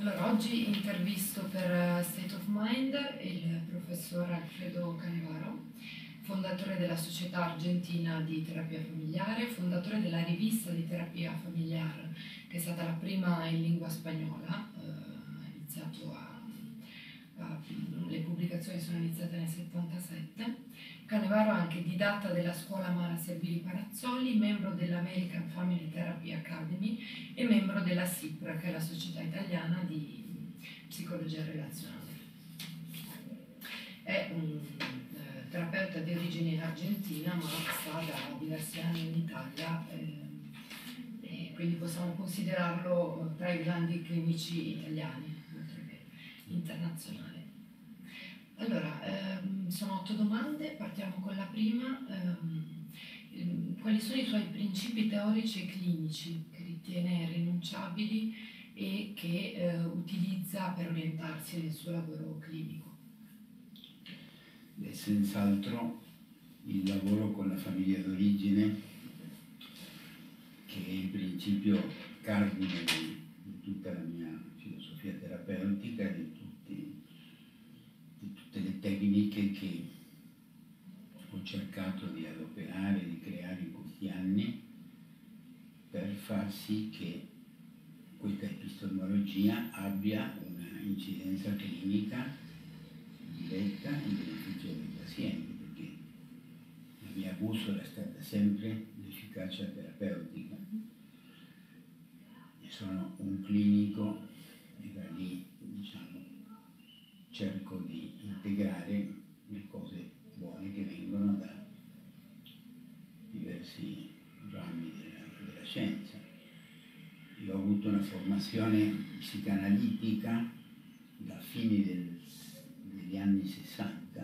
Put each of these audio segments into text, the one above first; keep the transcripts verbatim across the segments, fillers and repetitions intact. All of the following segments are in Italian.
Allora, oggi intervisto per State of Mind il professor Alfredo Canevaro, fondatore della Società Argentina di Terapia Familiare, fondatore della rivista di terapia familiare, che è stata la prima in lingua spagnola. Eh, ha iniziato a, a, le pubblicazioni sono iniziate nel settantasette. Canevaro è anche didatta della scuola Mara Servili Palazzoli, membro dell'American Family Therapy Academy e membro della SIPR, che è la Società Italiana di Psicologia Relazionale. È un eh, terapeuta di origine in Argentina, ma sta da diversi anni in Italia, eh, e quindi possiamo considerarlo tra i grandi clinici italiani, oltre che internazionali. Allora, ehm, sono otto domande, partiamo con la prima. Ehm, quali sono i suoi principi teorici e clinici che ritiene rinunciabili e che eh, utilizza per orientarsi nel suo lavoro clinico? Beh, senz'altro il lavoro con la famiglia d'origine, che è il principio cardine di, di tutta la mia filosofia terapeutica, di, tutti, di tutte le tecniche che ho cercato di adoperare, di creare in questi anni per far sì che questa epistemologia abbia una incidenza clinica diretta in beneficio dei pazienti, perché la mia bussola è stata sempre l'efficacia terapeutica. E sono un clinico e da lì, diciamo, cerco di integrare le cose buone che vengono da diversi rami della, della scienza. Io ho avuto una formazione psicanalitica da fine del, degli anni sessanta,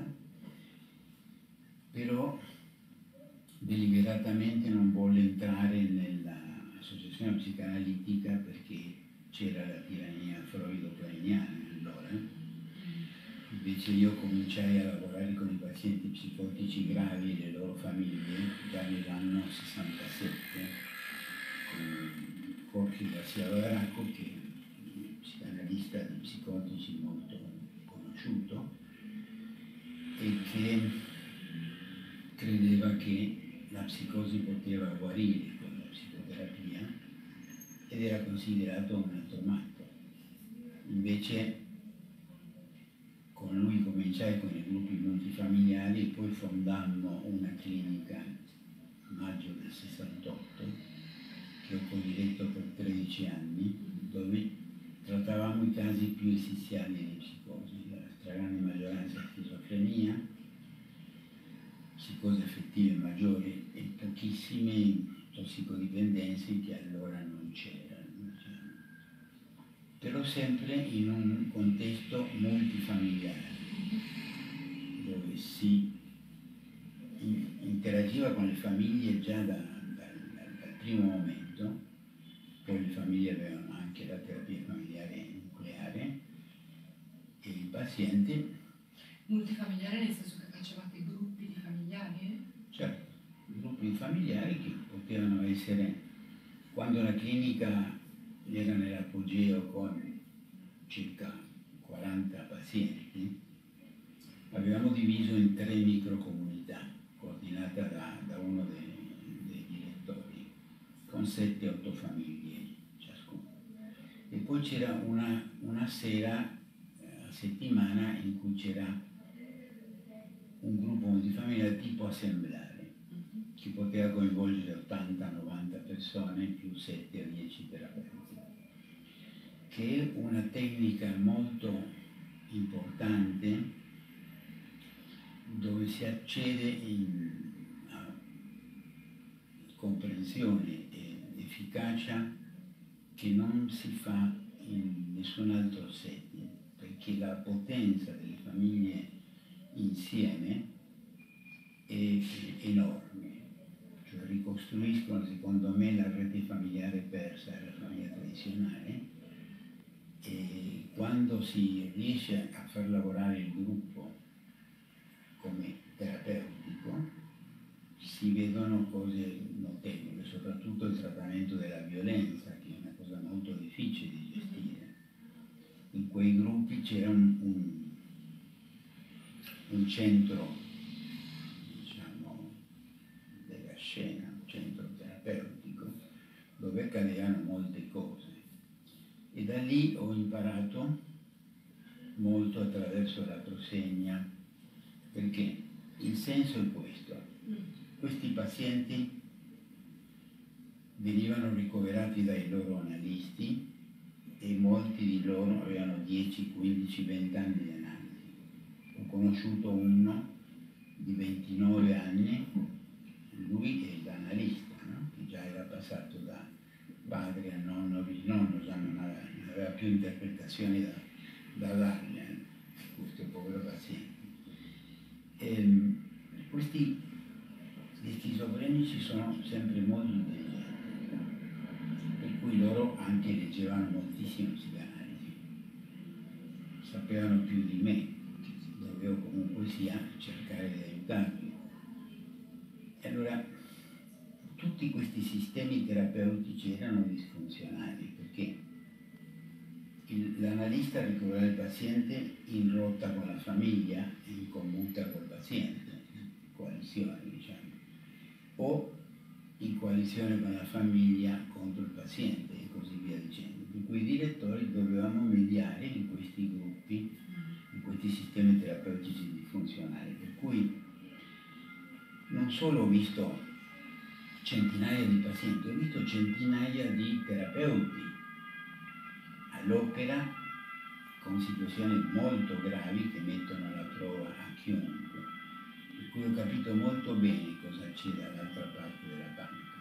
però deliberatamente non volle entrare nell'associazione psicanalitica perché c'era la tirannia freudo-kleiniana allora. Invece io cominciai a lavorare con i pazienti psicotici gravi e le loro famiglie già nell'anno sessantasette con Jorge Garcia Barranco, che è un psicanalista di psicotici molto conosciuto e che credeva che la psicosi poteva guarire con la psicoterapia ed era considerato un altro matto. Invece con lui cominciai con i gruppi multifamiliari e poi fondammo una clinica a maggio del sessantotto che ho codiretto per tredici anni, dove trattavamo i casi più esistenziali di psicosi, la stragrande maggioranza schizofrenia, psicosi affettive maggiori e pochissime tossicodipendenze che allora non c'erano. Però sempre in un contesto multifamiliare, dove si interagiva con le famiglie già da, da, dal primo momento. Poi le famiglie avevano anche la terapia familiare nucleare e il paziente. Multifamiliare nel senso che facevate gruppi di familiari? Certo, gruppi familiari che potevano essere, quando la clinica era nell'apogeo con circa quaranta pazienti, avevamo diviso in tre microcomunità, coordinata da, da uno dei, dei direttori, con sette otto famiglie ciascuno. E poi c'era una, una sera a settimana in cui c'era un gruppo di famiglia tipo assemblare, che poteva coinvolgere ottanta novanta persone più sette o dieci terapeuti, che è una tecnica molto importante dove si accede in a comprensione e efficacia che non si fa in nessun altro setting, perché la potenza delle famiglie insieme è enorme, cioè ricostruiscono secondo me la rete familiare persa della famiglia tradizionale, e quando si riesce a far lavorare il gruppo come terapeutico si vedono cose notevoli, soprattutto il trattamento della violenza, che è una cosa molto difficile di gestire. in quei gruppi c'era un, un, un centro, diciamo, della scena, un centro terapeutico, dove accadevano molte cose. E da lì ho imparato molto attraverso la prosegna, perché il senso è questo: questi pazienti venivano ricoverati dai loro analisti e molti di loro avevano dieci, quindici, venti anni di analisi. Ho conosciuto uno di ventinove anni, lui è l'analista, no? Che già era passato da padre a nonno, bisnonno, già non aveva, non aveva più interpretazioni da, da dargli a questo povero paziente. E questi gli schizofrenici sono sempre molto intelligenti, per cui loro anche leggevano moltissimo psicanalisi, sapevano più di me, dovevo comunque sia cercare di aiutarli. E allora tutti questi sistemi terapeutici erano disfunzionali, perché l'analista ricoverava il paziente in rotta con la famiglia e in commutta col paziente, coalizione diciamo, o in coalizione con la famiglia contro il paziente e così via dicendo. Per cui i direttori dovevamo mediare in questi gruppi, in questi sistemi terapeutici disfunzionali, per cui non solo ho visto centinaia di pazienti, ho visto centinaia di terapeuti all'opera con situazioni molto gravi che mettono alla prova a chiunque, per cui ho capito molto bene cosa c'è dall'altra parte della banca.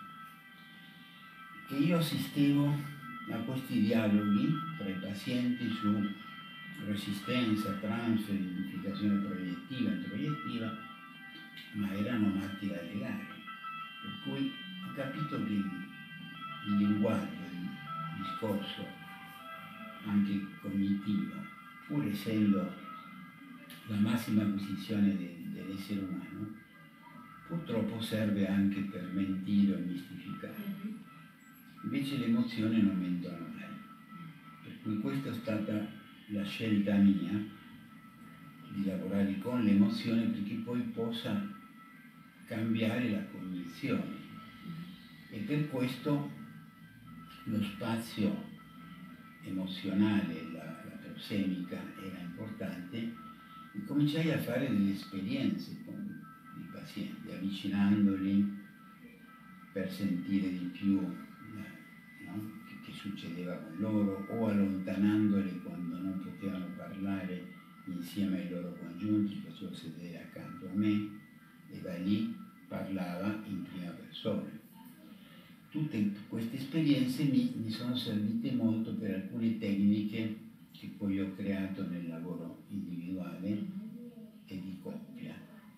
E io assistevo a questi dialoghi tra i pazienti su resistenza, transfer, identificazione proiettiva, introiettiva, ma erano matti da legare, per cui ho capito che il linguaggio, il discorso anche cognitivo, pur essendo la massima acquisizione de, dell'essere umano, purtroppo serve anche per mentire o mistificare. Invece le emozioni non mentono mai. Per cui questa è stata la scelta mia, di lavorare con le emozioni perché poi possa cambiare la cognizione. E per questo lo spazio emozionale, la, la prosemica era importante, e cominciai a fare delle esperienze con i pazienti, avvicinandoli per sentire di più, no? che, che succedeva con loro, o allontanandoli quando non potevano parlare insieme ai loro congiunti, li facevo sedere accanto a me e da lì parlava in prima persona. Tutte queste esperienze mi, mi sono servite molto per alcune tecniche che poi ho creato nel lavoro individuale e di coppia.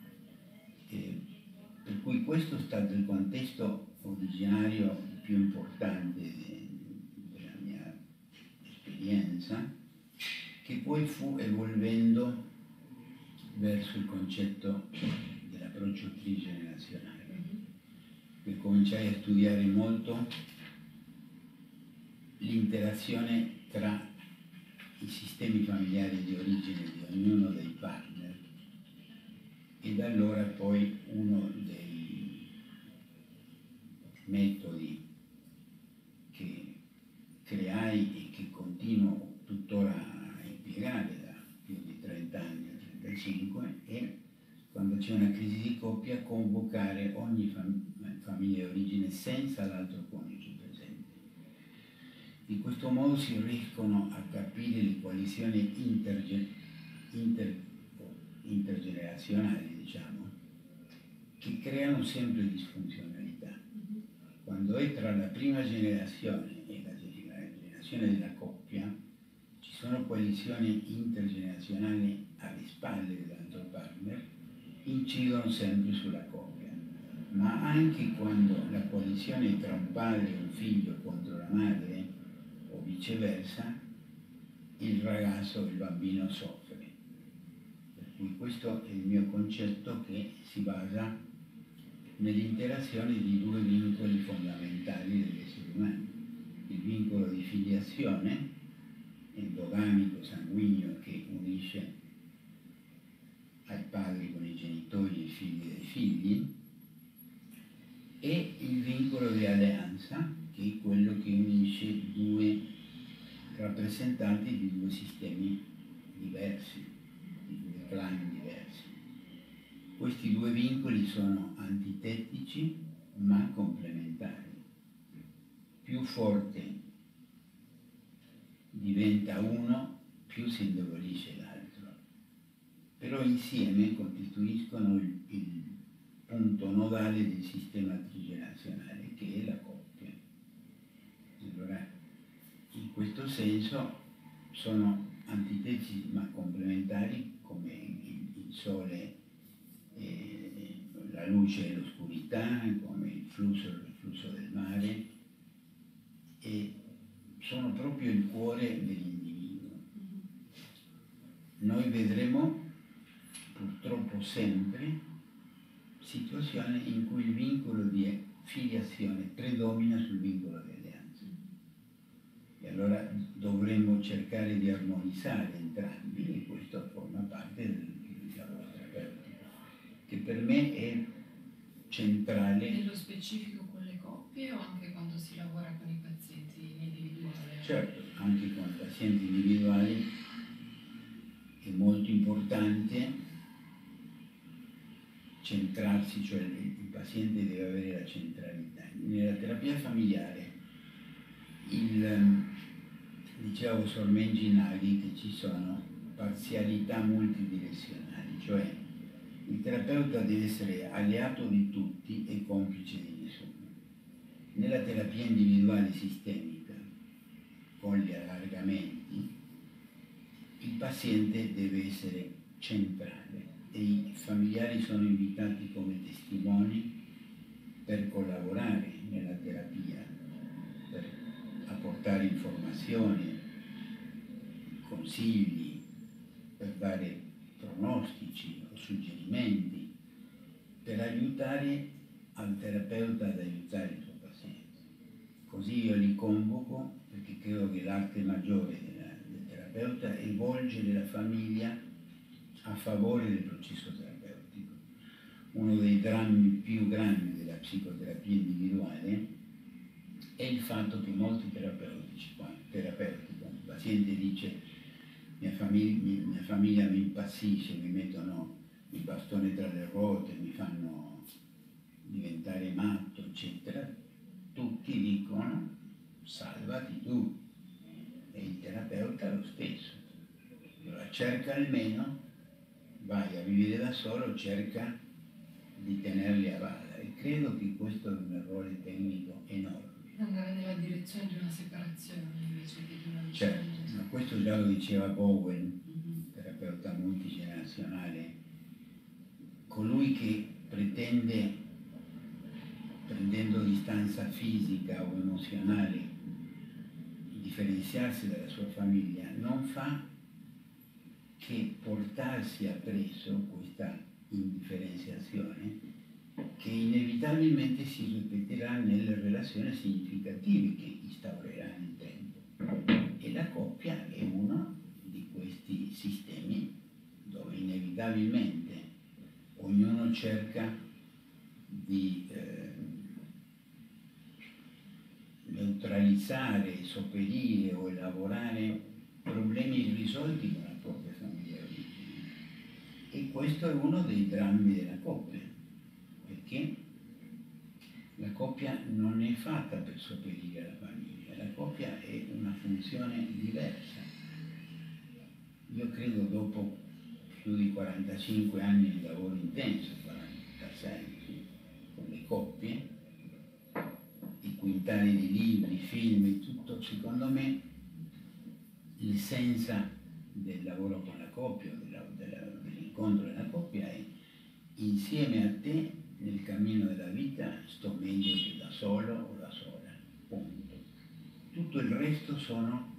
E per cui questo è stato il contesto originario più importante de, della mia esperienza, che poi fu evolvendo verso il concetto dell'approccio trigenerazionale. E cominciai a studiare molto l'interazione tra i sistemi familiari di origine di ognuno dei partner, e da allora poi uno dei metodi che creai e che continuo tuttora a impiegare da più di trenta anni, trentacinque, è quando c'è una crisi di coppia convocare ogni fam- famiglia di origine senza l'altro coniuge presente. In questo modo si riescono a capire le coalizioni interge- inter- intergenerazionali, diciamo, che creano sempre disfunzionalità. Quando è tra la prima generazione e la generazione della coppia, ci sono coalizioni intergenerazionali alle spalle dell'altro partner, incidono sempre sulla coppia, ma anche quando la coalizione è tra un padre e un figlio contro la madre o viceversa, il ragazzo o il bambino soffre. Per cui questo è il mio concetto, che si basa nell'interazione di due vincoli fondamentali dell'essere umano, il vincolo di filiazione endogamico, sanguigno, che unisce ai padri con i genitori, i figli dei figli, e il vincolo di alleanza, che è quello che unisce due rappresentanti di due sistemi diversi, di due clan diversi. Questi due vincoli sono antitetici ma complementari. Più forte diventa uno, più si indebolisce l'altro, però insieme costituiscono il, il punto nodale del sistema trigenerazionale, che è la coppia. Allora, in questo senso sono antitetici ma complementari, come il, il sole e la luce e l'oscurità, come il flusso, il flusso del mare, e sono proprio il cuore dell'individuo. Noi vedremo purtroppo sempre situazioni in cui il vincolo di filiazione predomina sul vincolo di alleanza. E allora dovremmo cercare di armonizzare entrambi, e questo forma parte del lavoro terapeutico, che per me è centrale. Nello specifico con le coppie o anche quando si lavora con i pazienti individuali? Certo, anche con i pazienti individuali è molto importante centrarsi, cioè il, il paziente deve avere la centralità. Nella terapia familiare, il, dicevo Sormengi Naghi che ci sono parzialità multidirezionali, cioè il terapeuta deve essere alleato di tutti e complice di nessuno. Nella terapia individuale sistemica, con gli allargamenti, il paziente deve essere centrale e i familiari sono invitati come testimoni per collaborare nella terapia, per apportare informazioni, consigli, per dare pronostici o suggerimenti, per aiutare al terapeuta ad aiutare il suo paziente. Così io li convoco, perché credo che l'arte maggiore della, del terapeuta è volgere la famiglia a favore del processo terapeutico. Uno dei drammi più grandi della psicoterapia individuale è il fatto che molti terapeuti, terapeuti quando il paziente dice mia famiglia, mia famiglia mi impazzisce, mi mettono il bastone tra le ruote, mi fanno diventare matto, eccetera, tutti dicono salvati tu, e il terapeuta lo stesso. Allora cerca almeno, vai a vivere da solo, cerca di tenerli a bada, e credo che questo è un errore tecnico enorme. Andare nella direzione di una separazione invece che di una vicenda. Certo, ma questo già lo diceva Bowen, mm-hmm. terapeuta multigenerazionale, colui che pretende, prendendo distanza fisica o emozionale, differenziarsi dalla sua famiglia, non fa che portarsi appresso questa indifferenziazione che inevitabilmente si ripeterà nelle relazioni significative che instaurerà nel tempo. E la coppia è uno di questi sistemi dove inevitabilmente ognuno cerca di eh, neutralizzare, sopperire o elaborare problemi irrisolti con la propria famiglia origine. E questo è uno dei drammi della coppia, perché la coppia non è fatta per sopperire alla famiglia, la coppia è una funzione diversa. Io credo dopo più di quarantacinque anni di lavoro intenso, quarantasei, con le coppie, i quintali di libri, film, tutto, secondo me l'essenza del lavoro con la coppia, dell'incontro della coppia è: insieme a te nel cammino della vita sto meglio che da solo o da sola, punto. Tutto il resto sono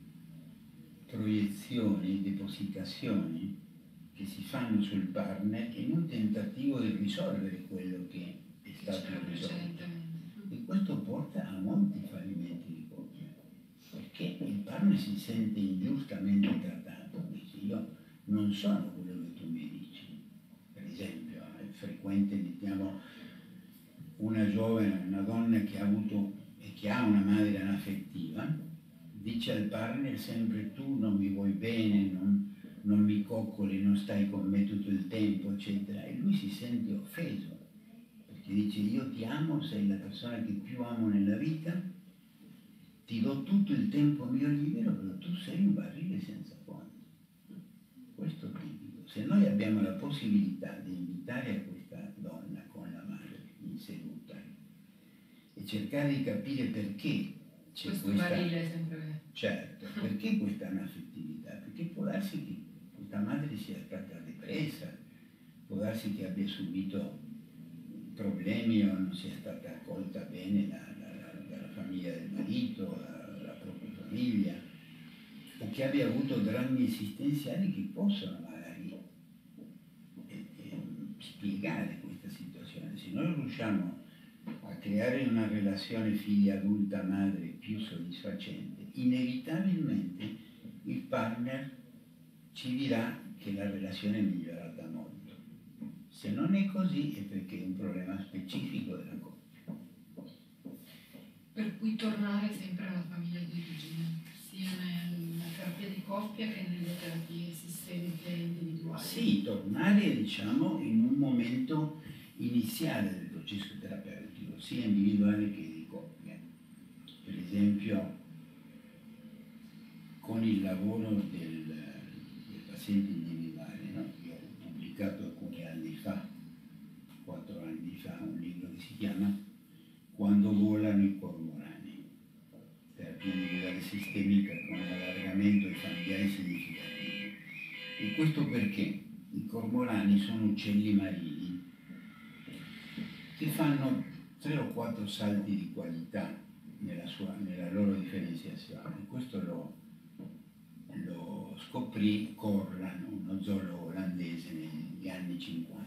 proiezioni, depositazioni che si fanno sul partner in un tentativo di risolvere quello che è stato risolto. E questo porta a molti fallimenti di coppia, perché che il partner si sente ingiustamente trattato, dice io non sono quello che tu mi dici. Per esempio, è frequente, mettiamo, una giovane, una donna che ha avuto e che ha una madre anaffettiva, dice al partner sempre tu non mi vuoi bene, non, non mi coccoli, non stai con me tutto il tempo, eccetera, e lui si sente offeso, perché dice io ti amo, sei la persona che più amo nella vita, ti do tutto il tempo mio libero, però tu sei un barile senza fondo. Questo è tipico. Se noi abbiamo la possibilità di invitare a questa donna con la madre in seduta e cercare di capire perché c'è questo questa... barile sempre. Certo, perché questa anaffettività? Perché può darsi che questa madre sia stata depressa, può darsi che abbia subito problemi o non sia stata accolta bene da, da, dalla famiglia del marito, dalla propria famiglia, o che abbia avuto drammi esistenziali che possono magari eh, eh, spiegare questa situazione. Se noi riusciamo a creare una relazione figlia-adulta-madre più soddisfacente, inevitabilmente il partner ci dirà che la relazione è migliorata molto. Se non è così è perché è un problema specifico della coppia. Per cui tornare sempre alla famiglia di origine, sia nella terapia di coppia che nelle terapie sistemiche individuali. Sì, tornare diciamo in un momento iniziale del processo terapeutico, sia individuale che di coppia. Per esempio con il lavoro del, del paziente individuale, no? Io ho pubblicato alcuni anni fa, quattro anni fa, un libro che si chiama Quando volano i cormorani, terapia individuale sistemica con allargamento ai familiari significativi. E questo perché i cormorani sono uccelli marini che fanno tre o quattro salti di qualità nella, sua, nella loro differenziazione. Questo lo, lo scoprì Corlan, uno zoologo olandese negli anni cinquanta.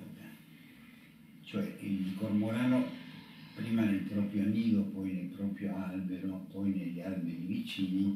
Cioè il cormorano prima nel proprio nido, poi nel proprio albero, poi negli alberi vicini,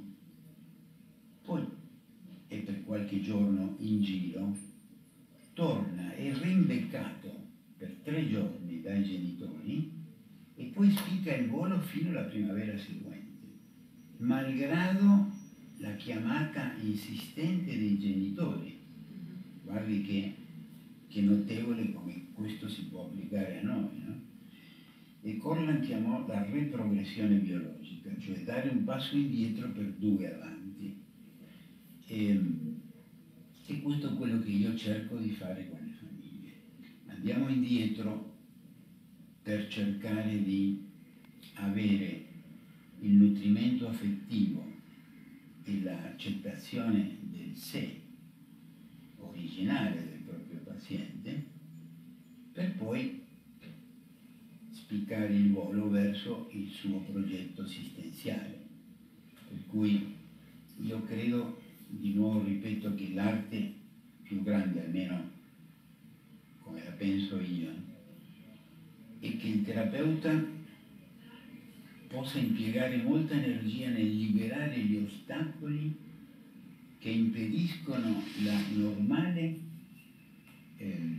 poi e per qualche giorno in giro, torna, è rimbeccato per tre giorni dai genitori e poi spicca il volo fino alla primavera seguente, malgrado la chiamata insistente dei genitori. Guardi che, che notevole come questo si può applicare a noi, no? E Corlan chiamò la retrogressione biologica, cioè dare un passo indietro per due avanti. E, e questo è quello che io cerco di fare con le famiglie. Andiamo indietro per cercare di avere il nutrimento affettivo e l'accettazione del sé originale del proprio paziente, per poi spiccare il volo verso il suo progetto assistenziale. Per cui io credo, di nuovo ripeto, che l'arte più grande, almeno come la penso io, è che il terapeuta possa impiegare molta energia nel liberare gli ostacoli che impediscono la normale ehm,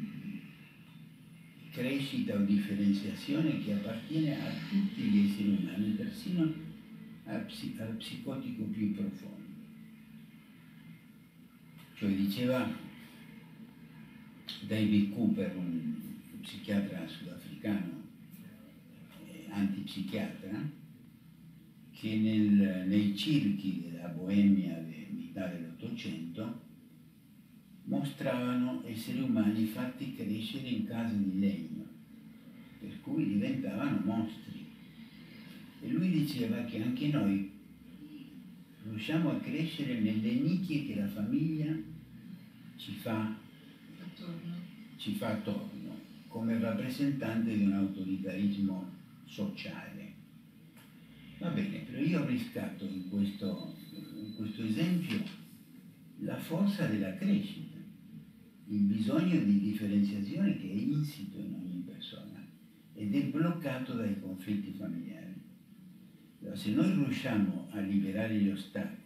crescita o differenziazione che appartiene a tutti gli esseri umani, persino al, psi- al psicotico più profondo. Cioè diceva David Cooper, un psichiatra sudafricano, eh, antipsichiatra, che nel, nei circhi della Boemia di metà dell'Ottocento mostravano esseri umani fatti crescere in case di legno, per cui diventavano mostri. E lui diceva che anche noi riusciamo a crescere nelle nicchie che la famiglia ci fa attorno, ci fa attorno come rappresentante di un autoritarismo sociale. Va bene, però io ho riscatto in questo, in questo esempio la forza della crescita, il bisogno di differenziazione che è insito in ogni persona ed è bloccato dai conflitti familiari. Allora, se noi riusciamo a liberare gli ostacoli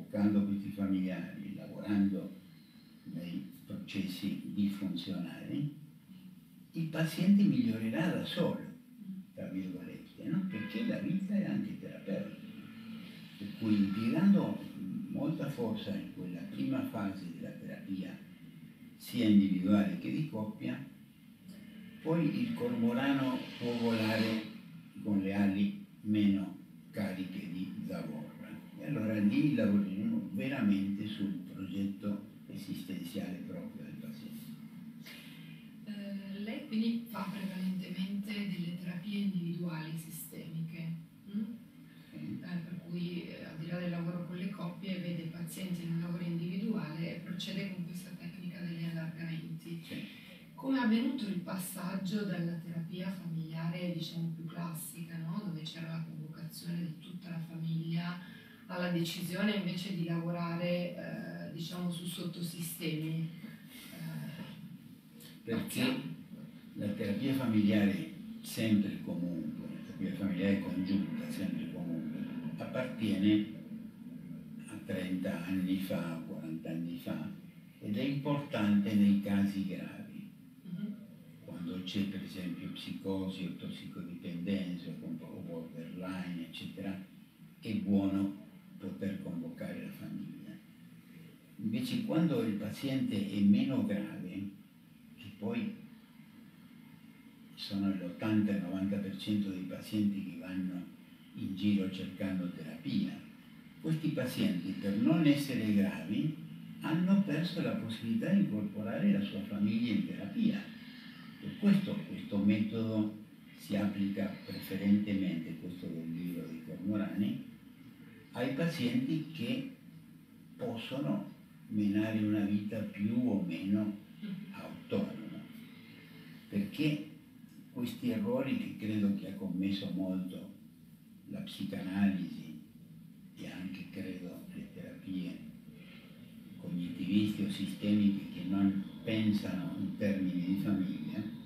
toccando questi familiari, lavorando nei processi disfunzionali, il paziente migliorerà da solo, tra virgolette, no? Perché la vita è anche terapeutica. Per cui impiegando molta forza in quella prima fase della terapia, sia individuale che di coppia, poi il cormorano può volare con le ali meno cariche di zavorra. E allora lì lavoreremo veramente sul progetto esistenziale proprio del paziente. Eh, lei quindi fa prevalentemente delle terapie individuali sistemiche, mm? Sì. eh, per cui eh, al di là del lavoro con le coppie vede i pazienti in un lavoro individuale e procede con questa tecnica degli allargamenti. Sì. Come è avvenuto il passaggio dalla terapia familiare, diciamo, più classica, no? Dove c'era la convocazione di tutta la famiglia, alla decisione invece di lavorare eh, diciamo su sottosistemi? Eh, Perché la terapia familiare sempre e comunque, la terapia familiare congiunta sempre e comunque, appartiene a trenta anni fa, quaranta anni fa, ed è importante nei casi gravi. Quando c'è per esempio psicosi o tossicodipendenza o borderline, eccetera, è buono poter convocare la famiglia. Invece quando il paziente è meno grave, che poi sono l'ottanta novanta per cento dei pazienti che vanno in giro cercando terapia, questi pazienti, per non essere gravi, hanno perso la possibilità di incorporare la sua famiglia in terapia. Per questo questo metodo si applica preferentemente, questo del libro dei Cormorani, ai pazienti che possono menare una vita più o meno autonoma, perché questi errori che credo che ha commesso molto la psicanalisi e anche credo le terapie cognitivisti o sistemiche che non pensano in termini di famiglia,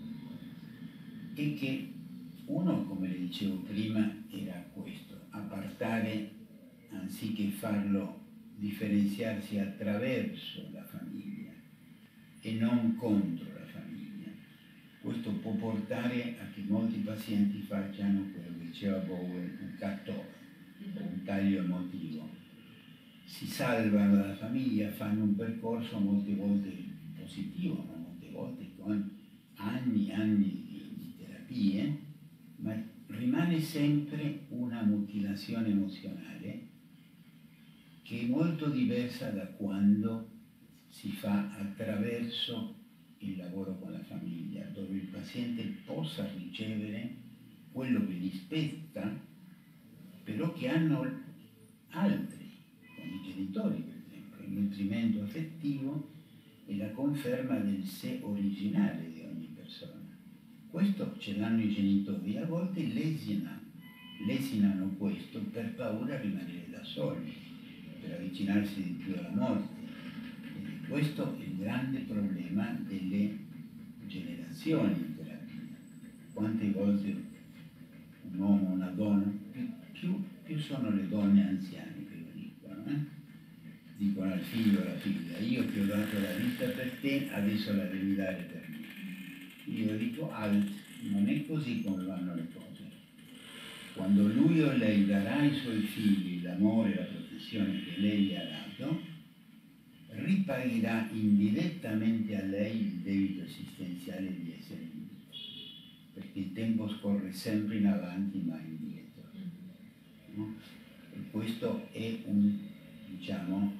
e che uno, come le dicevo prima, era questo: appartare, anziché farlo differenziarsi attraverso la famiglia e non contro la famiglia. Questo può portare a che molti pazienti facciano quello che diceva Bowen, un cut-off, un taglio emotivo. Si salvano dalla famiglia, fanno un percorso molte volte positivo, ma molte volte con anni e anni di, di terapie, ma rimane sempre una mutilazione emozionale che è molto diversa da quando si fa attraverso il lavoro con la famiglia, dove il paziente possa ricevere quello che gli spetta, però che hanno altri, con i genitori per esempio, il nutrimento affettivo e la conferma del sé originale di ogni persona. Questo ce l'hanno i genitori, a volte lesinano, lesinano questo per paura di rimanere da soli, per avvicinarsi di più alla morte. E questo è il grande problema delle generazioni in terapia. Quante volte un uomo o una donna, più, più, più sono le donne anziane che lo dicono, eh? Dicono al figlio o alla figlia: io ti ho dato la vita per te, adesso la devi dare per me. Io dico: alt, non è così come vanno le cose. Quando lui o lei darà ai suoi figli l'amore e la protezione che lei gli ha dato, ripagherà indirettamente a lei il debito esistenziale di essere in vita, perché il tempo scorre sempre in avanti mai indietro, no? E questo è un, diciamo,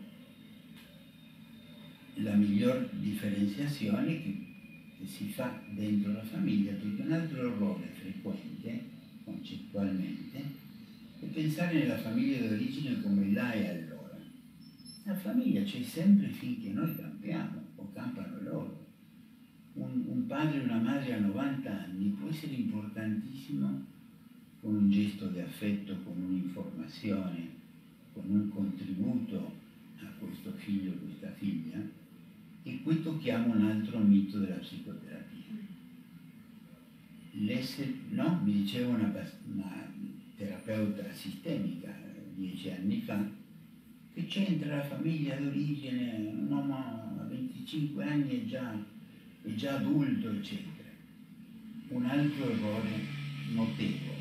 la miglior differenziazione che, che si fa dentro la famiglia, perché un altro errore frequente concettualmente è pensare nella famiglia d'origine come là e allora. La famiglia c'è sempre finché noi campiamo o campano loro. Un, un padre e una madre a novanta anni può essere importantissimo con un gesto di affetto, con un'informazione, con un contributo a questo figlio o questa figlia, e qui tocchiamo un altro mito della psicoterapia. L'essere, no, mi diceva una, una terapeuta sistemica dieci anni fa, che c'entra la famiglia d'origine, un uomo a venticinque anni è già, è già adulto, eccetera. Un altro errore notevole.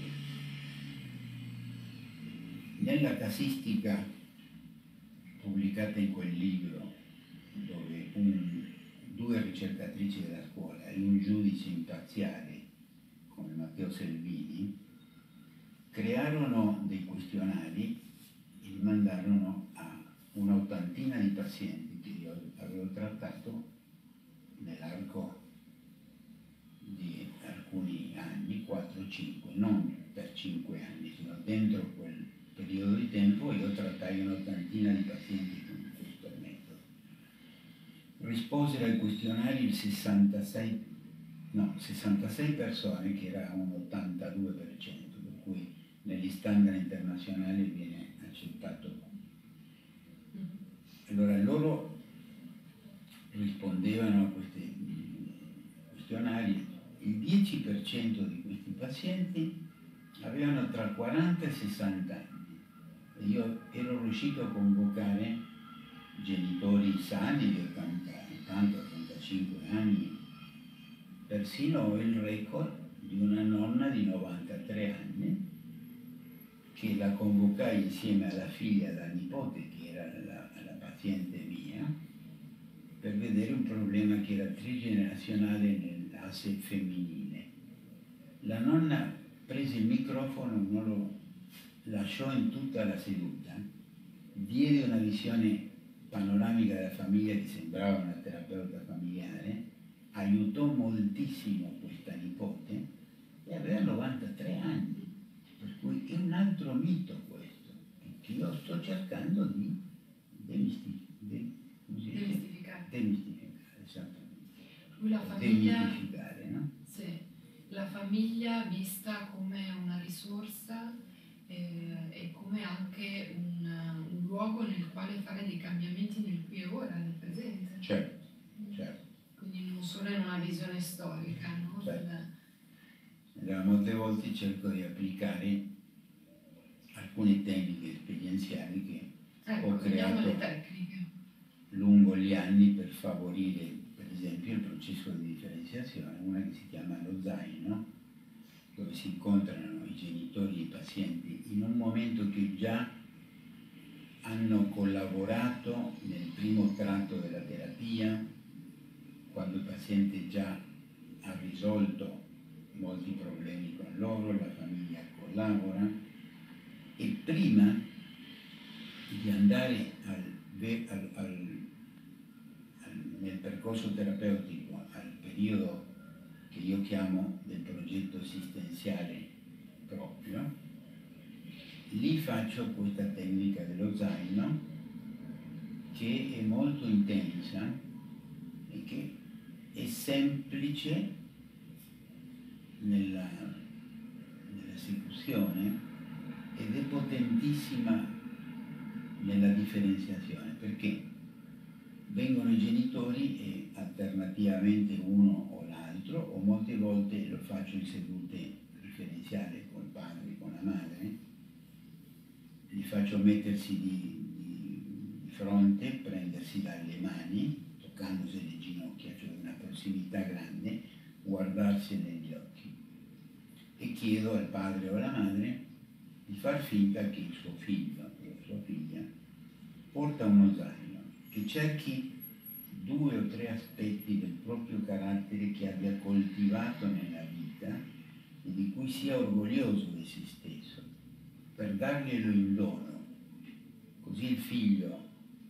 Nella casistica pubblicata in quel libro, dove un, due ricercatrici della scuola e un giudice imparziale come Matteo Selvini crearono dei questionari e li mandarono a un'ottantina di pazienti che io avevo trattato nell'arco di alcuni anni, quattro cinque, non per cinque anni, sino dentro quel periodo di tempo io trattai un'ottantina di pazienti con questo metodo. Risposero ai questionari il sessantasei, no, sessantasei persone, che era un ottantadue per cento, per cui negli standard internazionali viene accettato. Allora loro rispondevano a questi questionari, il dieci per cento di questi pazienti avevano tra quaranta e sessanta anni. Io ero riuscito a convocare genitori sani di ottanta, ottanta ottantacinque anni, persino ho il record di una nonna di novantatré anni che la convocai insieme alla figlia, alla nipote che era la, la paziente mia, per vedere un problema che era trigenerazionale nell'asse femminile. La nonna prese il microfono, non lo lasciò in tutta la seduta, diede una visione panoramica della famiglia che sembrava una terapeuta familiare, aiutò moltissimo questa nipote e aveva novantatré anni, per cui è un altro mito questo, che io sto cercando di demistificare. De, demistificare. Demistificare, esattamente. La famiglia, Demitificare, no? Sì, la famiglia vista come una risorsa eh, e come anche un, un luogo nel quale fare dei cambiamenti nel qui e ora, nel presente. Certo, certo. Quindi non solo in una visione storica, no? Certo. Allora, molte volte cerco di applicare alcune tecniche esperienziali che ecco, ho creato le tecniche. lungo gli anni per favorire, per esempio, il processo di differenziazione, una che si chiama lo zaino, dove si incontrano i genitori e i pazienti in un momento che già hanno collaborato nel primo tratto della terapia, quando il paziente già ha risolto molti problemi con loro, la famiglia collabora, e prima di andare al, al, al, al, nel percorso terapeutico al periodo che io chiamo del progetto assistenziale proprio, lì faccio questa tecnica dello zaino che è molto intensa e che è semplice nella, nell'esecuzione ed è potentissima nella differenziazione, perché vengono i genitori e alternativamente uno o l'altro, o molte volte lo faccio in sedute differenziali col padre e con la madre, li faccio mettersi di, di, di fronte, prendersi dalle mani, toccandosi le ginocchia, cioè una prossimità grande, guardarsi negli occhi, e chiedo al padre o alla madre di far finta che il suo figlio o sua figlia porta uno zaino, che cerchi due o tre aspetti del proprio carattere che abbia coltivato nella vita e di cui sia orgoglioso di se stesso, per darglielo in dono, così il figlio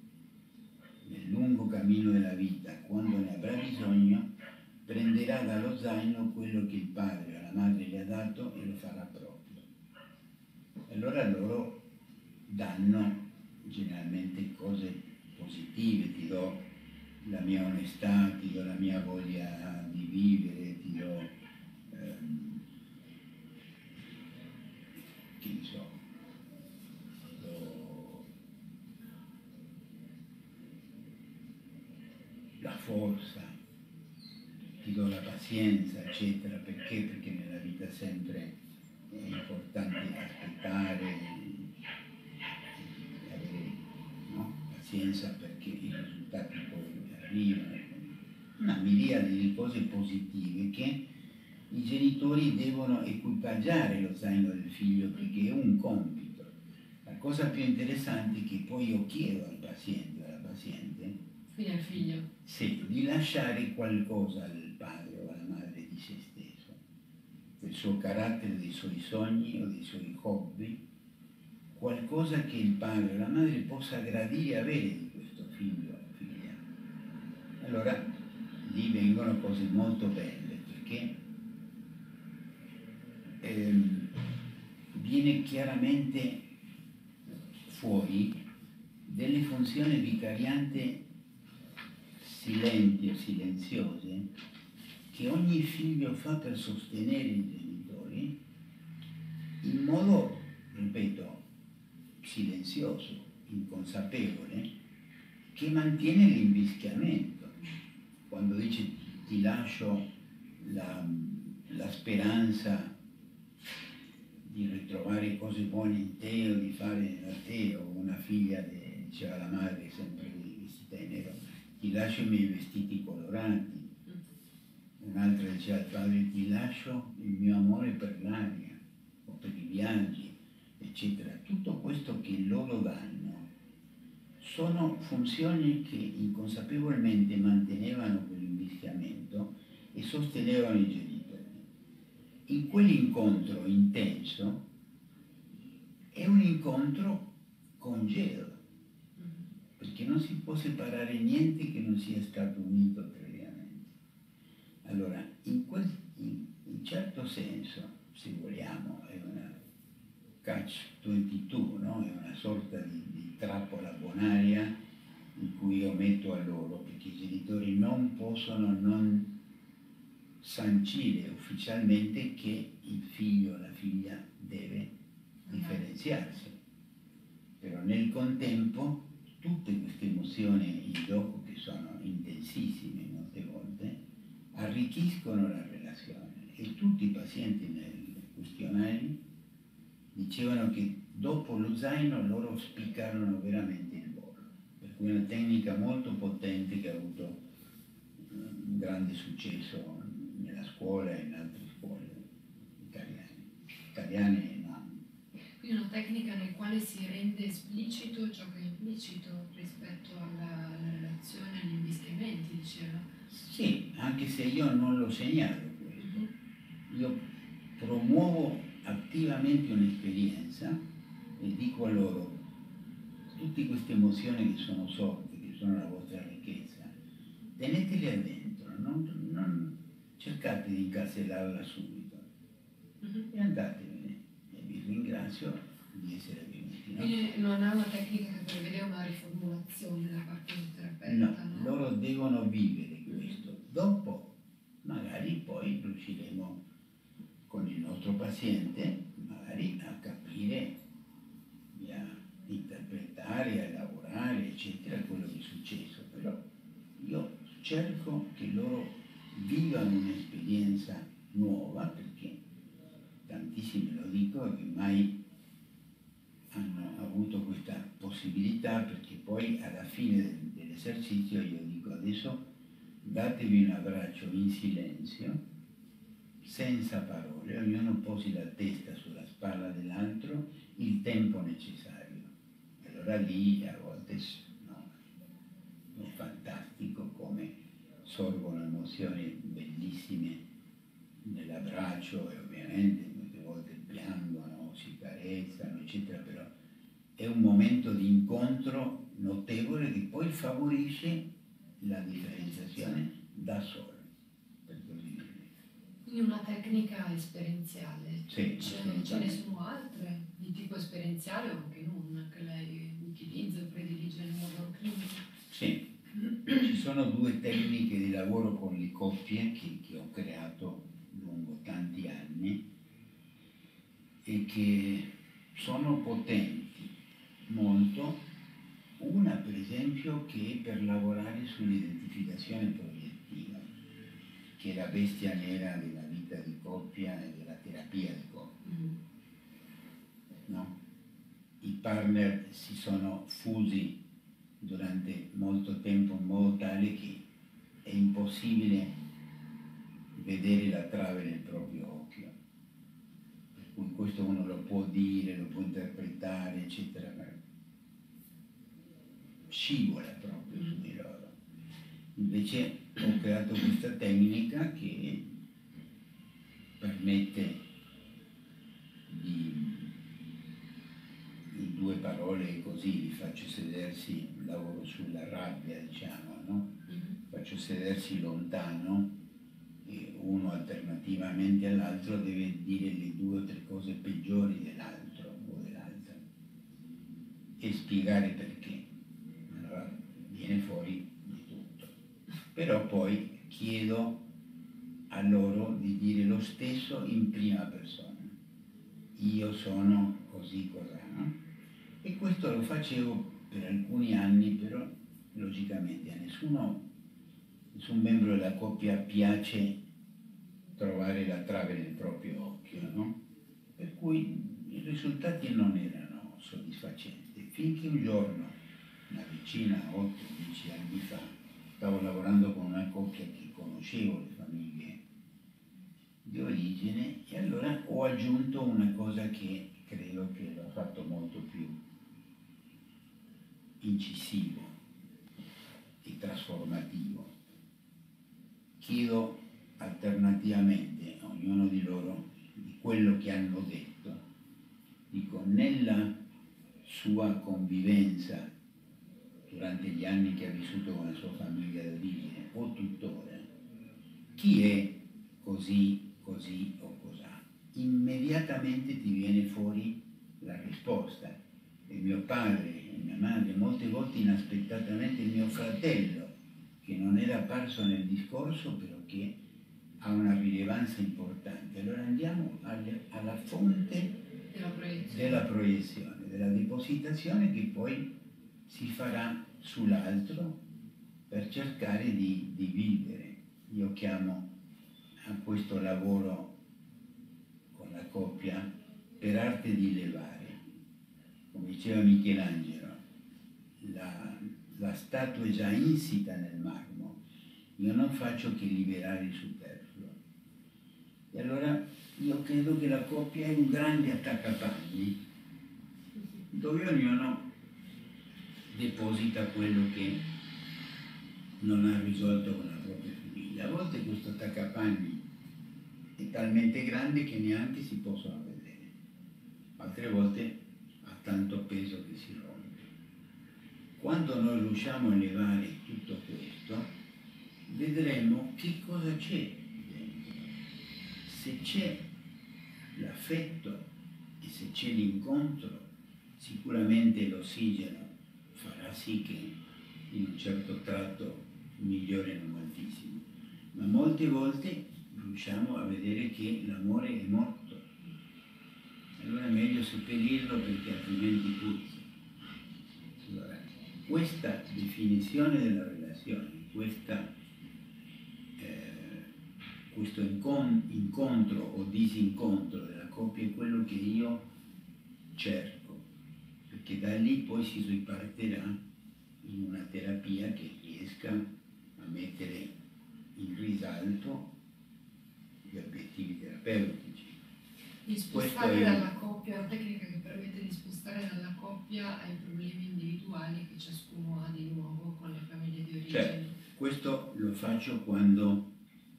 nel lungo cammino della vita, quando ne avrà bisogno, prenderà dallo zaino quello che il padre o la madre gli ha dato e lo farà proprio. Allora loro danno generalmente cose positive, ti do la mia onestà, ti do la mia voglia di vivere, ti do, ehm, che ne so, do la forza, ti do la pazienza, eccetera. Perché? Perché nella vita sempre è importante aspettare, avere cose positive, che i genitori devono equipaggiare lo zaino del figlio perché è un compito. La cosa più interessante è che poi io chiedo al paziente, alla paziente, quindi al figlio, sì, di lasciare qualcosa al padre o alla madre di se stesso, del suo carattere, dei suoi sogni o dei suoi hobby, qualcosa che il padre o la madre possa gradire avere di questo figlio o figlia. Allora lì vengono cose molto belle, perché ehm, viene chiaramente fuori delle funzioni vicariante silenti o silenziose che ogni figlio fa per sostenere i genitori in modo, ripeto, silenzioso, inconsapevole, che mantiene l'invischiamento. Quando dice ti lascio la, la speranza di ritrovare cose buone in te o di fare da te, o una figlia, de, diceva la madre sempre vestita in nero, ti lascio i miei vestiti colorati, un'altra diceva al padre ti lascio il mio amore per l'aria o per i viaggi, eccetera. Tutto questo che loro danno sono funzioni che inconsapevolmente mantenevano quell'invecchiamento e sostenevano i genitori. In quell'incontro intenso è un incontro congedo, perché non si può separare niente che non sia stato unito previamente. Allora, in, quel, in, in certo senso, se vogliamo, è una catch ventidue, no? È una sorta di, di trappola bonaria in cui io metto a loro, perché i genitori non possono non sancire ufficialmente che il figlio o la figlia deve differenziarsi, però nel contempo tutte queste emozioni in gioco, che sono intensissime molte volte, arricchiscono la relazione, e tutti i pazienti nei questionari dicevano che dopo lo zaino loro spiccarono veramente il volo, per cui è una tecnica molto potente che ha avuto un grande successo nella scuola e in altre scuole italiane, italiane e non. Quindi una tecnica nel quale si rende esplicito ciò che è implicito rispetto alla, alla relazione, agli investimenti, diceva. Sì, anche se io non lo segnalo questo, io promuovo attivamente un'esperienza e dico a loro tutte queste emozioni che sono sorte, che sono la vostra ricchezza, tenetele addentro, non, non cercate di incasellarla subito, uh-huh. e andatevene, e vi ringrazio di essere venuti. No? Quindi non è una tecnica che prevede una riformulazione da parte del terapeuta? No, no? Loro devono vivere questo, dopo magari poi riusciremo con il nostro paziente magari a capire, a interpretare, a lavorare, eccetera, quello che è successo, però io cerco che loro vivano un'esperienza nuova, perché tantissimi, lo dico, che mai hanno avuto questa possibilità, perché poi alla fine dell'esercizio io dico adesso datevi un abbraccio in silenzio, senza parole, ognuno posi la testa sulla spalla dell'altro il tempo necessario. E allora lì a volte no, è fantastico come sorgono emozioni bellissime nell'abbraccio, e ovviamente molte volte piangono, si carezzano, eccetera, però è un momento di incontro notevole che poi favorisce la differenziazione da solo. Quindi una tecnica esperienziale, sì, ce, ce ne sono altre di tipo esperienziale o anche non, che lei utilizza o predilige nel lavoro clinico? Sì, ci sono due tecniche di lavoro con le coppie che, che ho creato lungo tanti anni e che sono potenti molto. Una per esempio che è per lavorare sull'identificazione proiettiva, che è la bestia nera della vita di coppia e della terapia di coppia. Mm. No? I partner si sono fusi durante molto tempo in modo tale che è impossibile vedere la trave nel proprio occhio. Per cui questo uno lo può dire, lo può interpretare, eccetera, ma scivola proprio su di loro. Invece ho creato questa tecnica che permette di, in due parole così, li faccio sedersi, lavoro sulla rabbia, diciamo, no? Faccio sedersi lontano e uno alternativamente all'altro deve dire le due o tre cose peggiori dell'altro o dell'altra e spiegare perché. Allora viene fuori di tutto. Però poi chiedo a loro di dire lo stesso in prima persona. Io sono così, cos'è, no? E questo lo facevo per alcuni anni, però logicamente a nessuno, nessun membro della coppia piace trovare la trave nel proprio occhio, no? Per cui i risultati non erano soddisfacenti, finché un giorno, una decina, otto, dieci anni fa, stavo lavorando con una coppia che conoscevo le famiglie di origine e allora ho aggiunto una cosa che credo che l'ha fatto molto più incisivo e trasformativo. Chiedo alternativamente a ognuno di loro di quello che hanno detto. Dico, nella sua convivenza durante gli anni che ha vissuto con la sua famiglia d'origine o tuttora, chi è così, così o cos'ha? Immediatamente ti viene fuori la risposta. E mio padre e mia madre, molte volte inaspettatamente mio fratello, che non era apparso nel discorso, però che ha una rilevanza importante. Allora andiamo alle, alla fonte della proiezione. della proiezione, della depositazione che poi si farà sull'altro per cercare di, di vivere. Io chiamo a questo lavoro con la coppia per arte di levare. Come diceva Michelangelo, la, la statua è già insita nel marmo, io non faccio che liberare il superfluo. E allora io credo che la coppia è un grande attaccapanni, dove ognuno deposita quello che non ha risolto con la propria famiglia. A volte questo attaccapanni è talmente grande che neanche si possono vedere, altre volte ha tanto peso che si rompe. Quando noi riusciamo a levare tutto questo, vedremo che cosa c'è dentro. Se c'è l'affetto e se c'è l'incontro, sicuramente l'ossigeno farà sì che in un certo tratto migliorino moltissimo, ma molte volte riusciamo a vedere che l'amore è morto. Allora è meglio seppellirlo perché altrimenti puzza. Allora, questa definizione della relazione, questa, eh, questo incon incontro o disincontro della coppia è quello che io cerco, perché da lì poi si ripartirà in una terapia che riesca a mettere in risalto gli obiettivi terapeutici. Di spostare dalla coppia, una tecnica che permette di spostare dalla coppia ai problemi individuali che ciascuno ha di nuovo con le famiglie di origine. Cioè, questo lo faccio quando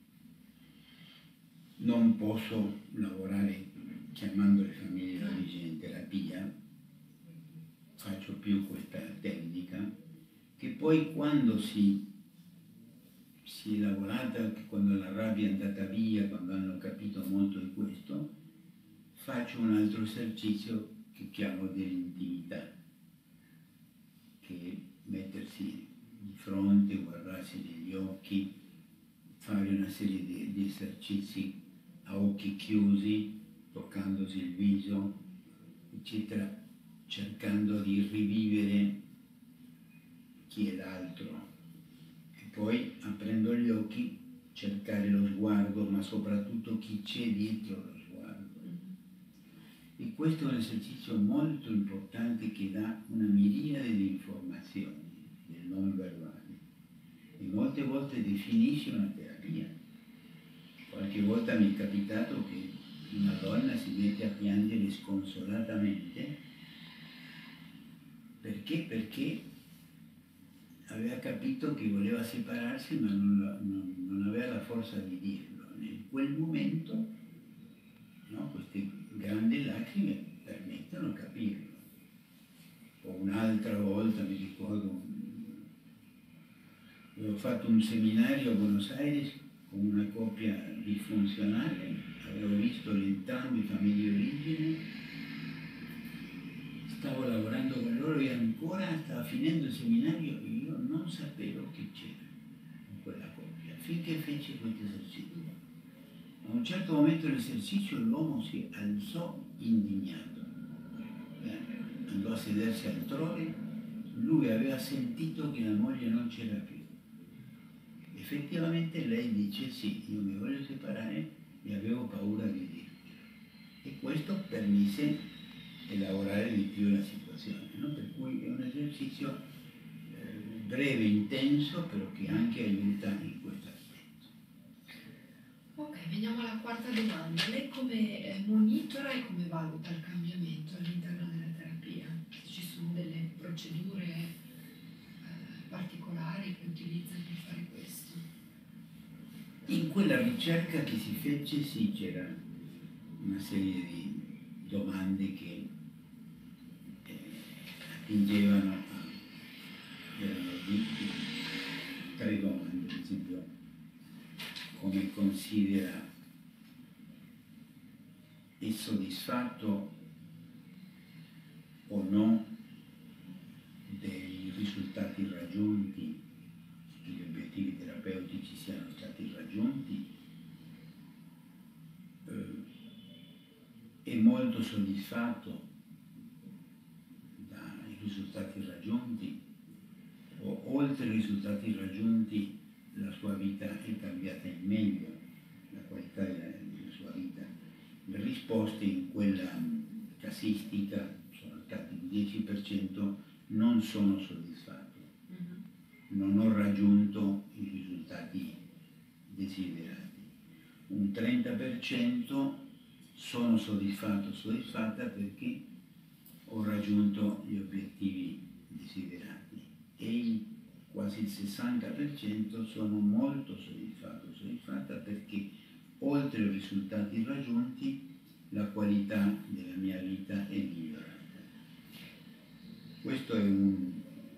non posso lavorare chiamando le famiglie di origine in terapia, faccio più questa tecnica che poi quando si, si è lavorata, quando la rabbia è andata via, quando hanno capito molto di questo, faccio un altro esercizio che chiamo dell'intimità, che è mettersi di fronte, guardarsi negli occhi, fare una serie di, di esercizi a occhi chiusi, toccandosi il viso, eccetera, cercando di rivivere chi è l'altro e poi aprendo gli occhi cercare lo sguardo, ma soprattutto chi c'è dietro lo sguardo. E questo è un esercizio molto importante che dà una miriade di informazioni del non verbale e molte volte definisce una terapia. Qualche qualche volta mi è capitato che una donna si mette a piangere sconsolatamente. Perché? Perché aveva capito che voleva separarsi, ma non, non, non aveva la forza di dirlo. In quel momento, no, queste grandi lacrime permettono di capirlo. O un'altra volta, mi ricordo, avevo fatto un seminario a Buenos Aires con una coppia disfunzionale, avevo visto entrambe famiglie di origine, stavo lavorando con loro e ancora stava finendo il seminario e io non sapevo che c'era in quella coppia, finché fece questo esercizio. A un certo momento dell'esercizio l'uomo si alzò indignato, eh, andò a sedersi altrove, lui aveva sentito che la moglie non c'era più. Effettivamente lei dice sì, io mi voglio separare e avevo paura di dirlo. E questo permise elaborare di più la situazione, no? Per cui è un esercizio eh, breve, intenso, però che anche aiuta in questo aspetto. Ok, veniamo alla quarta domanda. Lei come eh, monitora e come valuta il cambiamento all'interno della terapia? Se ci sono delle procedure eh, particolari che utilizza per fare questo? In quella ricerca che si fece sì, c'era una serie di domande che eh, attingevano a erano di, di, tre domande, ad esempio come considera è soddisfatto o no dei risultati raggiunti, che gli obiettivi terapeutici siano stati raggiunti, eh, è molto soddisfatto dai risultati raggiunti o oltre ai risultati raggiunti la sua vita è cambiata in meglio, la qualità della, della sua vita. Le risposte in quella casistica sono state il dieci per cento non sono soddisfatto, non ho raggiunto i risultati desiderati. Un trenta per cento sono soddisfatto, soddisfatta perché ho raggiunto gli obiettivi desiderati e il, quasi il sessanta per cento sono molto soddisfatto, soddisfatta perché oltre ai risultati raggiunti la qualità della mia vita è migliorata. Questo è un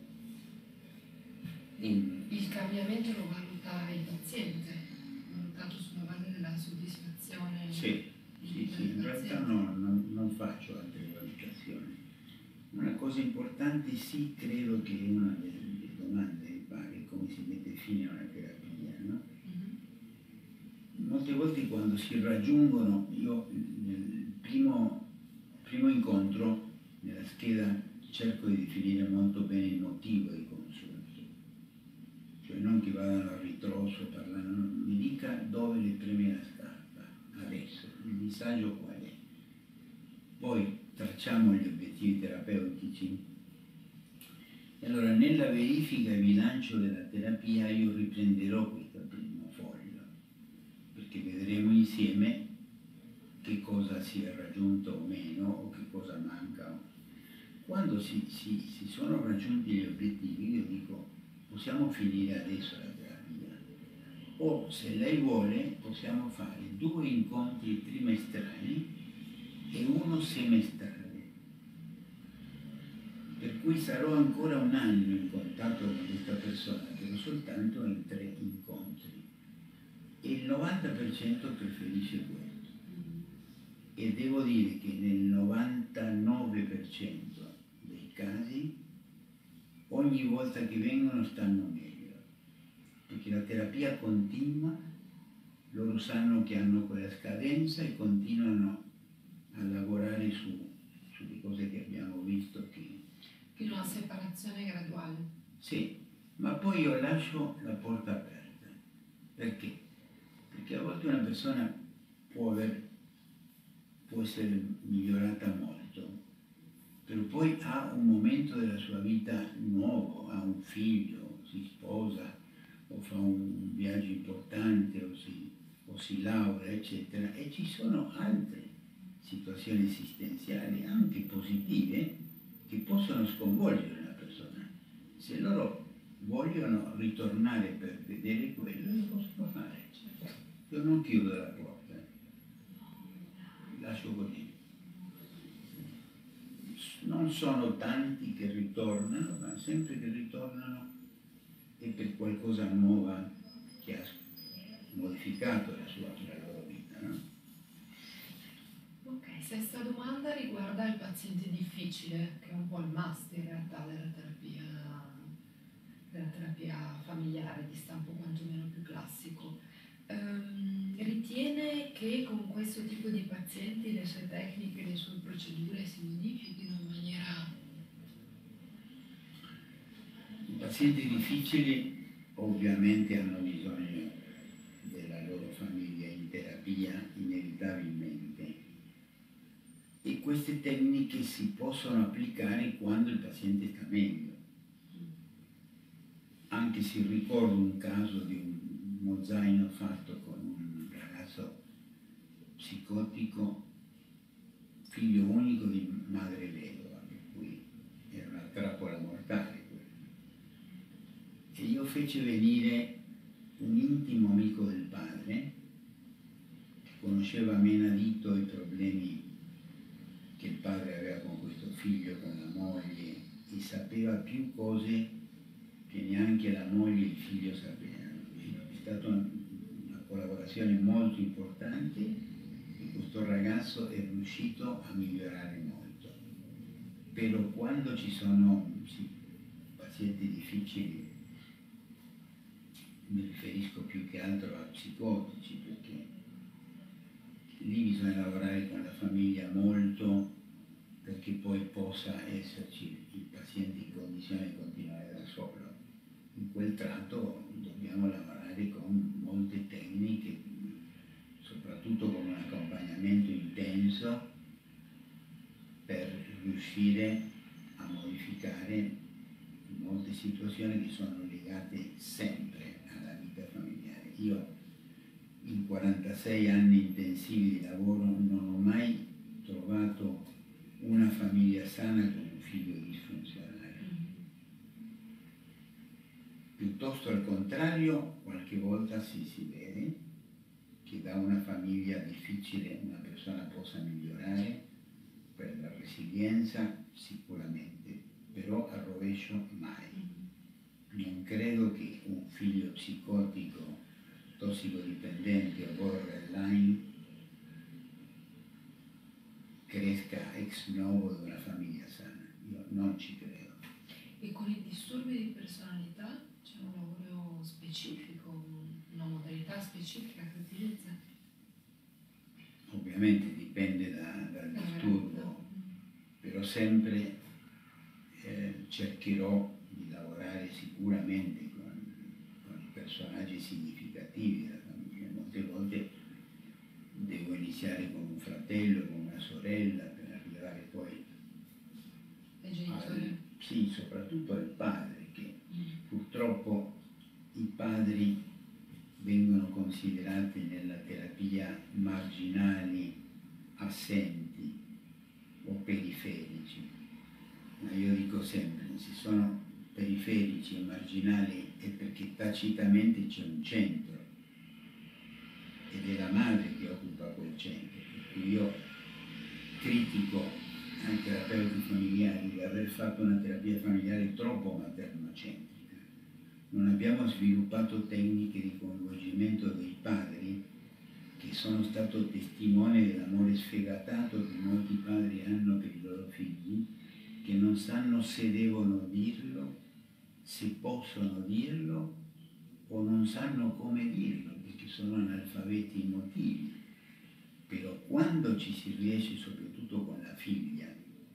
Il, il cambiamento lo valuta il paziente, valutato sulla base della soddisfazione. Sì, sì, sì, in realtà no, non, non faccio altre valutazioni. Una cosa importante sì, credo che è una delle domande varie, come si mette fine a una terapia, no? Mm-hmm. Molte volte quando si raggiungono, io nel primo, primo incontro, nella scheda cerco di definire molto bene il motivo di consulto. Cioè non che vadano a ritroso parlando, no, mi dica dove le preme la scarpa, adesso, il disagio qual è. Poi tracciamo gli obiettivi terapeutici e allora nella verifica e bilancio della terapia io riprenderò questo primo foglio, perché vedremo insieme che cosa si è raggiunto o meno o che cosa manca. Quando si, si, si sono raggiunti gli obiettivi io dico possiamo finire adesso la terapia o se lei vuole possiamo fare due incontri trimestrali e uno semestrale, per cui sarò ancora un anno in contatto con questa persona, però soltanto in tre incontri e il novanta per cento preferisce questo e devo dire che nel novantanove per cento dei casi ogni volta che vengono stanno meglio, perché la terapia continua, loro sanno che hanno quella scadenza e continuano a lavorare su, sulle cose che abbiamo visto. Che... Quindi una separazione graduale. Sì, ma poi io lascio la porta aperta. Perché? Perché a volte una persona può, aver, può essere migliorata molto, però poi ha un momento della sua vita nuovo, ha un figlio, si sposa o fa un viaggio importante o, si, o o si laurea, eccetera, e ci sono altre situazioni esistenziali, anche positive, che possono sconvolgere una persona. Se loro vogliono ritornare per vedere quello, lo possono fare. Io non chiudo la porta, lascio così. Non sono tanti che ritornano, ma sempre che ritornano è per qualcosa nuova che ha modificato la, sua, la loro vita, no? Ok, sesta domanda riguarda il paziente difficile, che è un po' il must in realtà della terapia, della terapia familiare di stampo quantomeno più classico. Um, ritiene che con questo tipo di pazienti le sue tecniche, le sue procedure si modifichino in maniera... I pazienti difficili ovviamente hanno bisogno della loro famiglia in terapia inevitabilmente, e queste tecniche si possono applicare quando il paziente sta meglio. Anche se ricordo un caso di un, uno zaino fatto con un ragazzo psicotico, figlio unico di madre vedova, per cui era una trappola mortale quella. E io feci venire un intimo amico del padre, che conosceva a menadito i problemi che il padre aveva con questo figlio, con la moglie, e sapeva più cose che neanche la moglie e il figlio sapevano. È stata una, una collaborazione molto importante, e questo ragazzo è riuscito a migliorare molto. Però quando ci sono sì, pazienti difficili, mi riferisco più che altro a psicotici, perché lì bisogna lavorare con la famiglia molto, perché poi possa esserci il paziente in condizione di continuare da solo. In quel tratto dobbiamo lavorare con molte tecniche, soprattutto con un accompagnamento intenso, per riuscire a modificare molte situazioni che sono legate sempre alla vita familiare. Io in quarantasei anni intensivi di lavoro non ho mai trovato una famiglia sana con un figlio disfunzionale. Piuttosto al contrario, qualche volta si, si vede che da una famiglia difficile una persona possa migliorare, per la resilienza sicuramente, però al rovescio mai. Non credo che un figlio psicotico, tossicodipendente o borderline cresca ex novo da una famiglia sana. Io non ci credo. E con i disturbi di personalità c'è un lavoro specifico, una modalità specifica che utilizza? Ovviamente dipende da, dal disturbo, però sempre eh, cercherò di lavorare sicuramente con, con i personaggi significativi della famiglia. Molte volte devo iniziare con un fratello, con una sorella, per arrivare poi ai genitori. Sì, soprattutto al padre, che purtroppo i padri vengono considerati nella terapia marginali, assenti o periferici. Ma io dico sempre, se sono periferici e marginali è perché tacitamente c'è un centro ed è la madre che occupa quel centro. Per cui io critico ai terapeuti familiari di aver fatto una terapia familiare troppo maternocentrica. Non abbiamo sviluppato tecniche di coinvolgimento dei padri, che sono stato testimone dell'amore sfegatato che molti padri hanno per i loro figli, che non sanno se devono dirlo, se possono dirlo o non sanno come dirlo, perché sono analfabeti emotivi. Però quando ci si riesce, soprattutto con la figlia,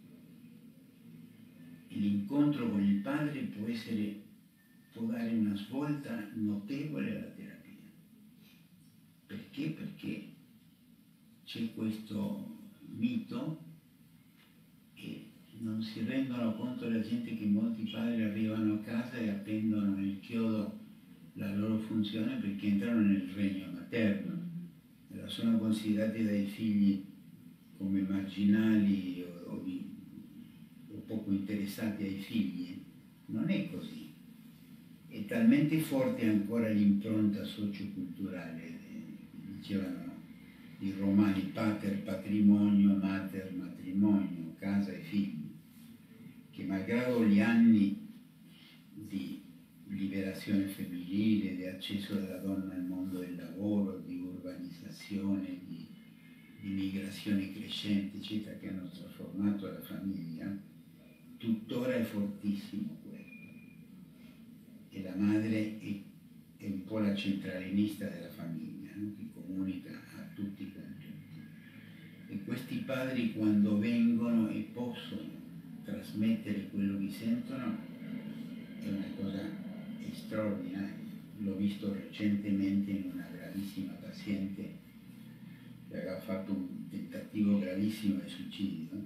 l'incontro con il padre può essere, può dare una svolta notevole alla terapia. Perché? Perché c'è questo mito e non si rendono conto la gente che molti padri arrivano a casa e appendono nel chiodo la loro funzione perché entrano nel regno materno. sono considerati dai figli come marginali o, o, di, o poco interessati ai figli. Non è così. È talmente forte ancora l'impronta socioculturale, eh, dicevano i romani, pater patrimonio, mater matrimonio, casa e figli, che malgrado gli anni di liberazione femminile, di accesso della donna al mondo del lavoro, di urbanizzazione, di, di migrazione crescente, eccetera, che hanno trasformato la famiglia, tuttora è fortissimo questo. E la madre è, è un po' la centralinista della famiglia, no? Che comunica a tutti con tutti. E questi padri, quando vengono e possono trasmettere quello che sentono, è una cosa straordinaria. L'ho visto recentemente in una gravissima paziente che aveva fatto un tentativo gravissimo di suicidio,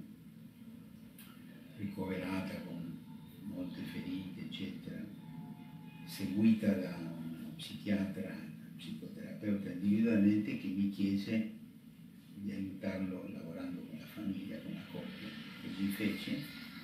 ricoverata con molte ferite, eccetera, seguita da una psichiatra, psicoterapeuta individualmente, che mi chiese di aiutarlo lavorando con la famiglia, con la coppia. Così fece.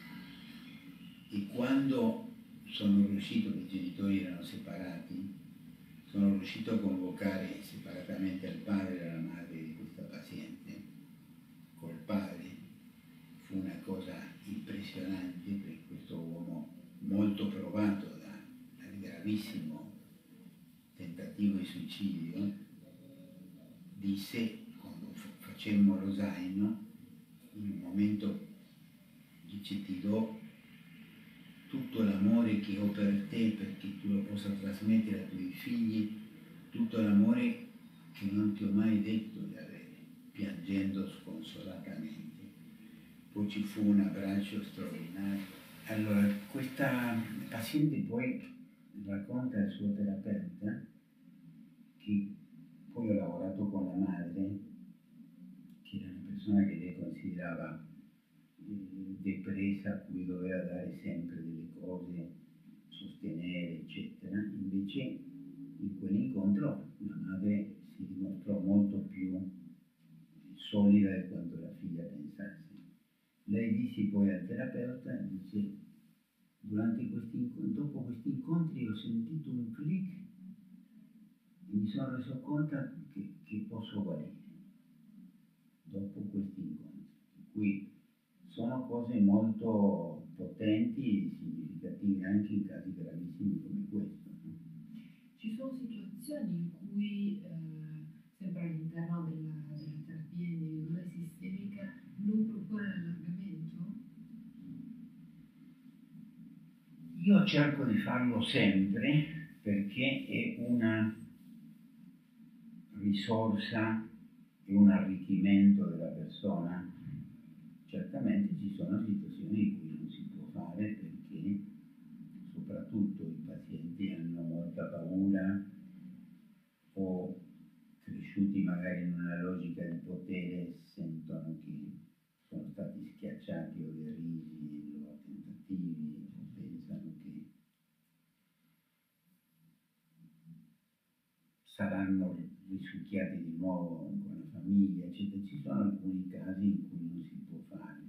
E quando sono riuscito, che i genitori erano separati, sono riuscito a convocare separatamente il padre e la madre di questa paziente, col padre, fu una cosa impressionante, per questo uomo molto provato da, dal gravissimo tentativo di suicidio, disse, quando facemmo lo zaino, in un momento dice: ti do tutto l'amore che ho per te perché tu lo possa trasmettere ai tuoi figli, tutto l'amore che non ti ho mai detto di avere, piangendo sconsolatamente. Poi ci fu un abbraccio straordinario. Allora, questa paziente poi racconta al suo terapeuta che poi ho lavorato con la madre, che era una persona che lei considerava depressa, a cui doveva dare sempre delle cose, sostenere, eccetera. Invece in quell'incontro la madre si dimostrò molto più solida di quanto la figlia pensasse. Lei disse poi al terapeuta, dice: durante questi incontri, dopo questi incontri ho sentito un click e mi sono reso conto che, che posso guarire dopo questi incontri. Per cui sono cose molto potenti e significative anche in casi gravissimi come questo. No? Ci sono situazioni in cui, eh, sempre all'interno della, della terapia individuale sistemica, non propone l'allargamento? Io cerco di farlo sempre perché è una risorsa e un arricchimento della persona. Certamente ci sono situazioni in cui non si può fare perché soprattutto i pazienti hanno molta paura o, cresciuti magari in una logica di potere, sentono che sono stati schiacciati o derisi nei loro tentativi o pensano che saranno risucchiati di nuovo con la famiglia, eccetera. Ci sono alcuni casi in cui non si può fare.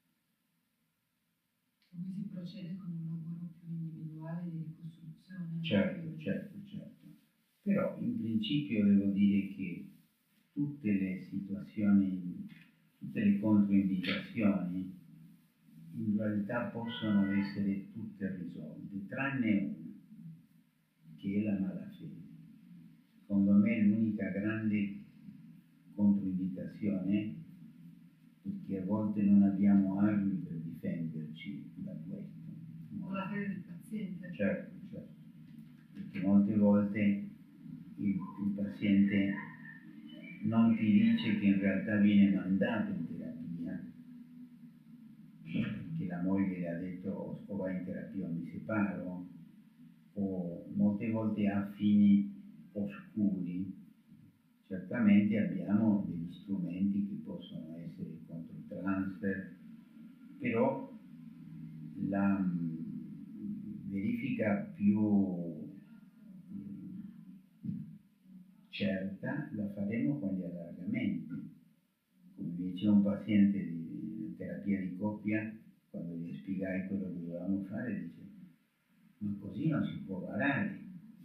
Quindi si procede con un lavoro più individuale di ricostruzione? Certo, certo, certo. Però in principio devo dire che tutte le situazioni, tutte le controindicazioni in realtà possono essere tutte risolte, tranne una, che è la malafede. Secondo me è l'unica grande controindicazione, perché a volte non abbiamo armi per difenderci da questo. Con la fede del paziente? Certo, certo. Perché molte volte il, il paziente non ti dice che in realtà viene mandato in terapia, che la moglie le ha detto o vai in terapia o mi separo, o molte volte ha fini oscuri. Certamente abbiamo degli strumenti che possono essere il controtransfer, però la mh, verifica più mh, certa la faremo con gli allargamenti. immediatamente. Come mi diceva un paziente di terapia di coppia, quando gli spiegai quello che dovevamo fare, dice: ma così non si può barare.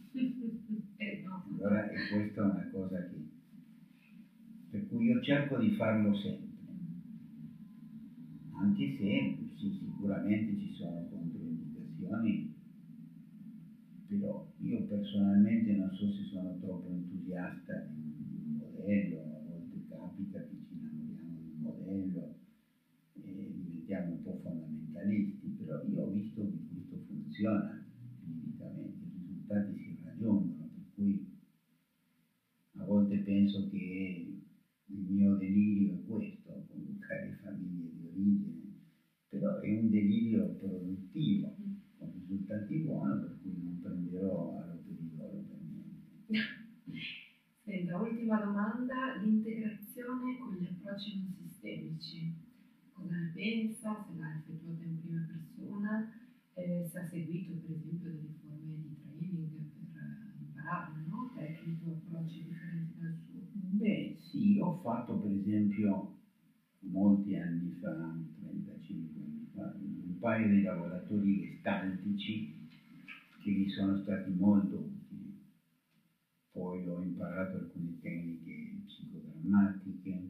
Allora, e questa è una cosa che, per cui io cerco di farlo sempre, anche se sì, sicuramente ci sono controindicazioni, però io personalmente non so se sono troppo entusiasta di un modello, a volte capita che ci innamoriamo di un modello e diventiamo un po' fondamentalisti, però io ho visto che questo funziona clinicamente, i risultati si raggiungono, per cui a volte penso che il mio delirio è questo, convocare famiglie di origine, però è un delirio produttivo, con risultati buoni, per cui non prenderò alloperidolo per niente. Senta, ultima domanda, l'integrazione con gli approcci non sistemici. Cosa ne pensa? Se l'ha effettuata in prima persona? Eh, se ha seguito per esempio delle forme di training per imparare, no? Tecniche o approcci differenti dal suo? Beh sì, ho fatto per esempio molti anni fa, trentacinque anni fa, un paio di lavoratori gestaltici che mi sono stati molto utili. Poi ho imparato alcune tecniche psicodrammatiche,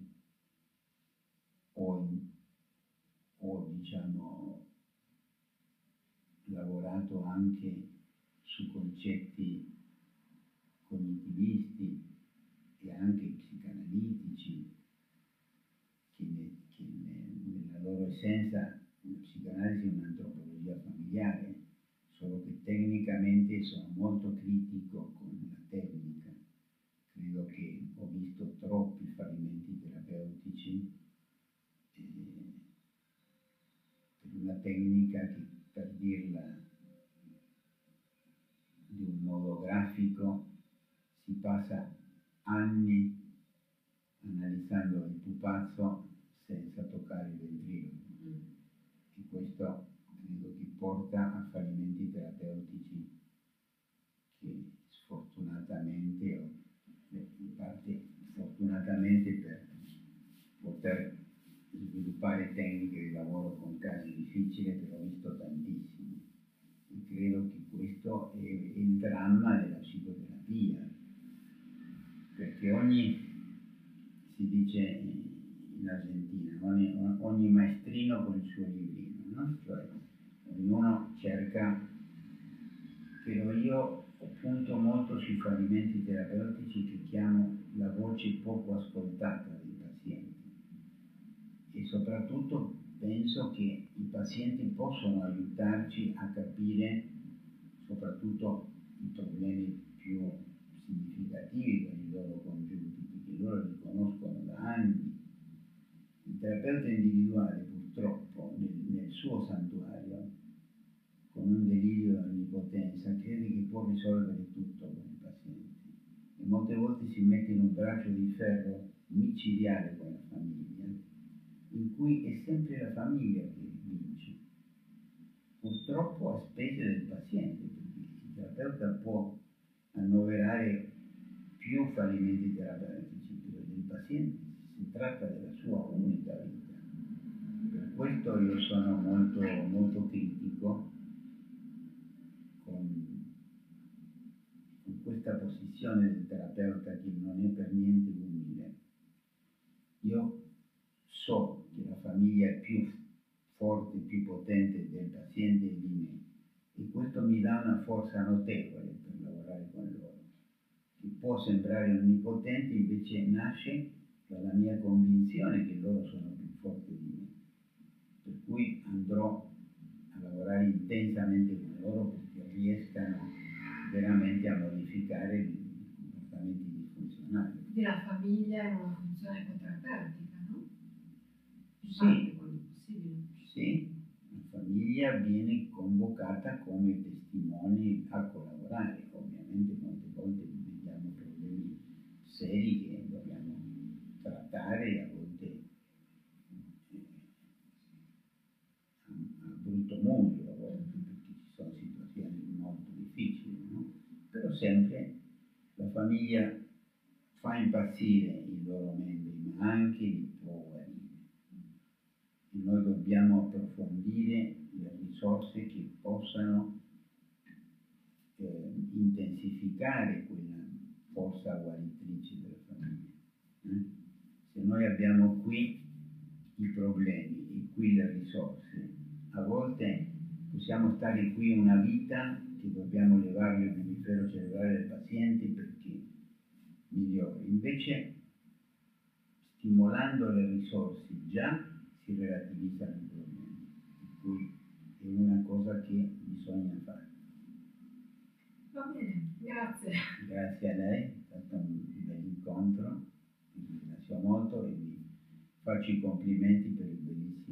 ho, ho diciamo lavorato anche su concetti cognitivisti e anche psicanalitici che, ne, che ne, nella loro essenza la psicanalisi è un'antropologia familiare, solo che tecnicamente sono molto critico con la tecnica. Credo che ho visto troppi fallimenti terapeutici eh, per una tecnica che, per dirla di un modo grafico, si passa anni analizzando il pupazzo senza toccare il ventrilo. Mm. E questo credo che porta a fallimenti terapeutici che sfortunatamente, o in parte fortunatamente, per poter sviluppare tecniche di lavoro con casi difficili, però ho visto tantissimi. E credo che questo è il dramma della psicoterapia, perché ogni, si dice in Argentina, ogni, ogni maestrino con il suo librino, no? Cioè ognuno cerca, però io ho punto molto sui fallimenti terapeutici che chiamo la voce poco ascoltata dei pazienti, e soprattutto penso che i pazienti possono aiutarci a capire soprattutto i problemi più significativi con i loro congiunti, perché loro li conoscono da anni. Il terapeuta individuale purtroppo nel, nel suo santuario, con un delirio di onnipotenza, crede che può risolvere tutto con i pazienti e molte volte si mette in un braccio di ferro micidiale con la famiglia, in cui è sempre la famiglia che vince, purtroppo a spese del paziente, perché il terapeuta può annoverare più fallimenti terapeutici, però del paziente si tratta della sua unica vita. Per questo io sono molto, molto critico con, con questa posizione del terapeuta che non è per niente umile. Io so che la famiglia è più forte, più potente del paziente e di me, e questo mi dà una forza notevole per lavorare con loro, che può sembrare onnipotente, invece nasce dalla mia convinzione che loro sono più forti di me, per cui andrò a lavorare intensamente con loro perché riescano veramente a modificare i comportamenti disfunzionali. Quindi la famiglia è una funzione ecoterapeutica, no? Sì, quando possibile. Sì, la famiglia viene convocata come testimoni a collaborare. Ovviamente molte volte vediamo problemi seri che dobbiamo trattare, a volte eh, a, a brutto modo, a volte perché ci sono situazioni molto difficili, no? Però sempre la famiglia fa impazzire i loro membri ma anche li può guarire. E noi dobbiamo approfondire le risorse che possano eh, intensificare quella forza guaritrice della famiglia. Eh? Se noi abbiamo qui i problemi e qui le risorse, a volte possiamo stare qui una vita che dobbiamo levargli il emisfero cerebrale del paziente perché migliori. Invece, stimolando le risorse già si relativizzano i problemi, per cui è una cosa che bisogna fare. Va bene, grazie. Grazie a lei, è stato un bel incontro, vi ringrazio molto e vi faccio i complimenti per il bellissimo